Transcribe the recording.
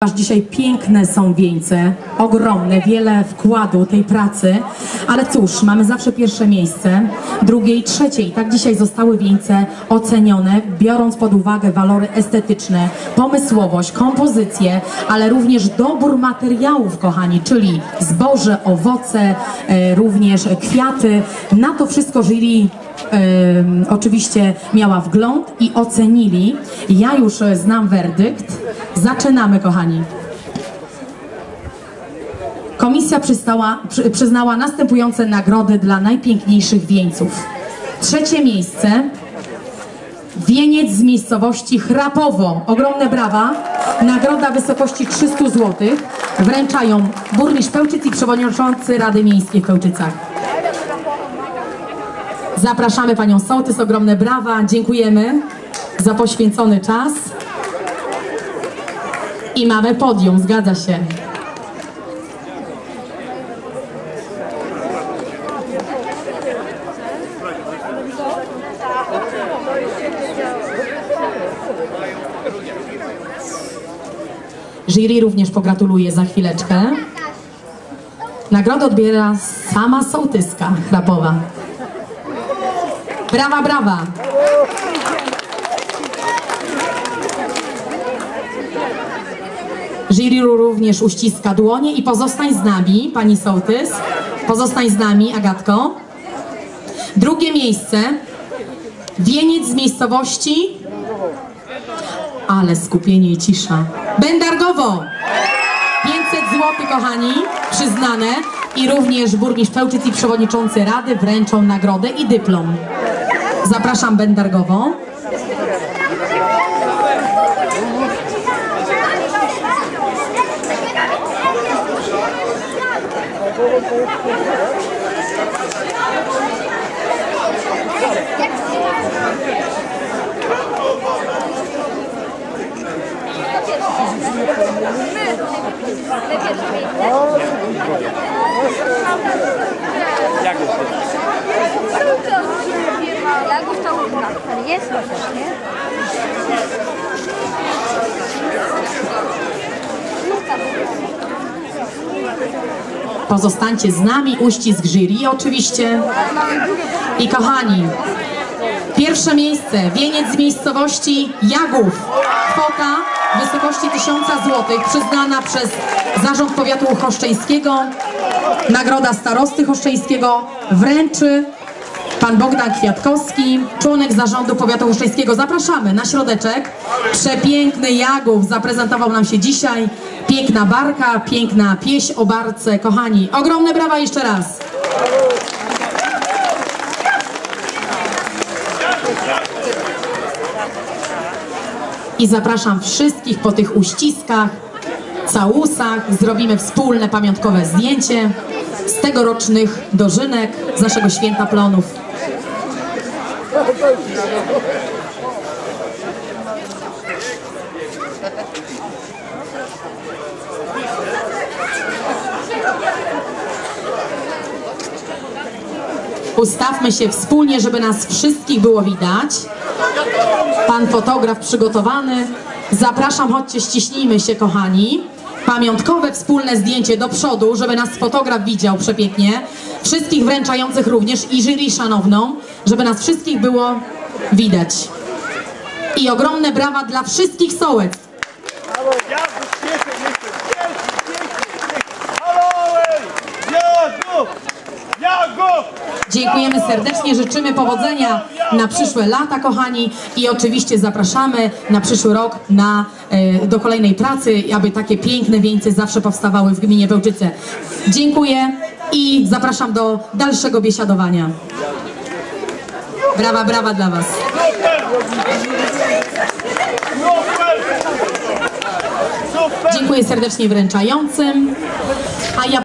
Dzisiaj piękne są wieńce, ogromne, wiele wkładu tej pracy, ale cóż, mamy zawsze pierwsze miejsce, drugie i trzecie i tak dzisiaj zostały wieńce ocenione, biorąc pod uwagę walory estetyczne, pomysłowość, kompozycję, ale również dobór materiałów, kochani, czyli zboże, owoce, również kwiaty. Na to wszystko jury oczywiście miała wgląd i ocenili. Ja już znam werdykt. Zaczynamy, kochani. Komisja przyznała następujące nagrody dla najpiękniejszych wieńców. Trzecie miejsce. Wieniec z miejscowości Chrapowo. Ogromne brawa. Nagroda w wysokości 300 zł. Wręczają burmistrz Pełczyc i przewodniczący Rady Miejskiej w Pełczycach. Zapraszamy panią sołtys, ogromne brawa, dziękujemy za poświęcony czas. I mamy podium, zgadza się. Jury również pogratuluje za chwileczkę. Nagrodę odbiera sama sołtyska Chrapowa. Brawa, brawa! Jury również uściska dłonie i pozostań z nami, pani sołtys. Pozostań z nami, Agatko. Drugie miejsce. Wieniec z miejscowości... Ale skupienie i cisza. Będargowo! 500 zł, kochani, przyznane. I również burmistrz Pełczyc i przewodniczący Rady wręczą nagrodę i dyplom. Zapraszam Będargowo. Pozostańcie z nami, uścisk jury oczywiście. I kochani, pierwsze miejsce, wieniec z miejscowości Jagów. Kwota w wysokości 1000 zł przyznana przez Zarząd Powiatu Choszczeńskiego. Nagroda starosty choszczeńskiego wręczy pan Bogdan Kwiatkowski, członek Zarządu Powiatu Choszczeńskiego. Zapraszamy na środeczek. Przepiękny Jagów zaprezentował nam się dzisiaj. Piękna barka, piękna pieśń o barce. Kochani, ogromne brawa jeszcze raz. I zapraszam wszystkich po tych uściskach, całusach. Zrobimy wspólne pamiątkowe zdjęcie z tegorocznych dożynek z naszego Święta Plonów. Ustawmy się wspólnie, żeby nas wszystkich było widać. Pan fotograf przygotowany. Zapraszam, chodźcie, ściśnijmy się, kochani. Pamiątkowe wspólne zdjęcie do przodu, żeby nas fotograf widział przepięknie. Wszystkich wręczających również i jury szanowną, żeby nas wszystkich było widać. I ogromne brawa dla wszystkich sołec. Dziękujemy serdecznie, życzymy powodzenia na przyszłe lata, kochani, i oczywiście zapraszamy na przyszły rok do kolejnej pracy, aby takie piękne wieńce zawsze powstawały w gminie Pełczyce. Dziękuję i zapraszam do dalszego biesiadowania. Brawa, brawa dla was. Dziękuję serdecznie wręczającym. A ja